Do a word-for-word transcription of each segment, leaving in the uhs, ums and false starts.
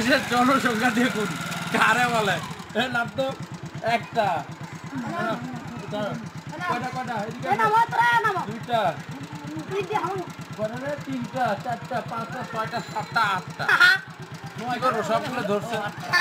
বাংলাদেশের জনসংখ্যা দেখুন কারে বলে এর নাম তো একটা কয়টা কয়টা দুইটা তিনটা চারটা পাঁচটা ছয়টা সাতটা আটটা নয় করো সবগুলো ধরছে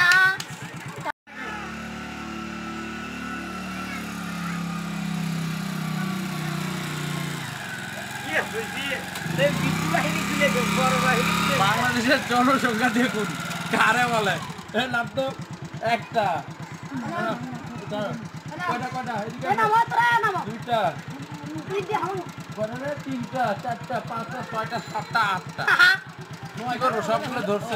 বাংলাদেশের জনসংখ্যা দেখুন কারে বলে এর নাম তো একটা কয়টা কয়টা দুইটা তিনটা চারটা পাঁচটা ছয়টা সাতটা আটটা নয় করো সবগুলো ধরছে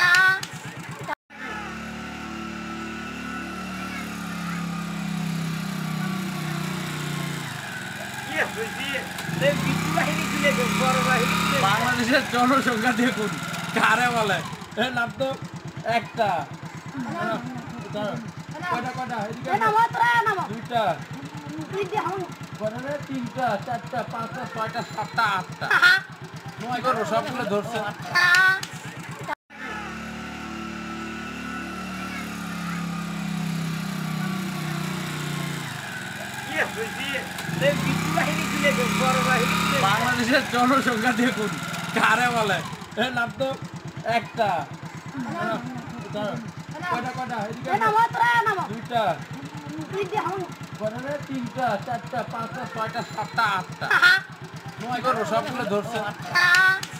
বাংলাদেশের জনসংখ্যা দেখুন কারে বলে এর নাম তো একটা কয়টা কয়টা দুইটা তিনটা চারটা পাঁচটা ছয়টা সাতটা আটটা নয় করো সবগুলো ধরছে বাংলাদেশের জনসংখ্যা দেখুন কারে বলে এর নাম তো একটা কয়টা কয়টা দুইটা তিনটা চারটা পাঁচটা ছয়টা সাতটা আটটা নয় করো সবগুলো ধরছে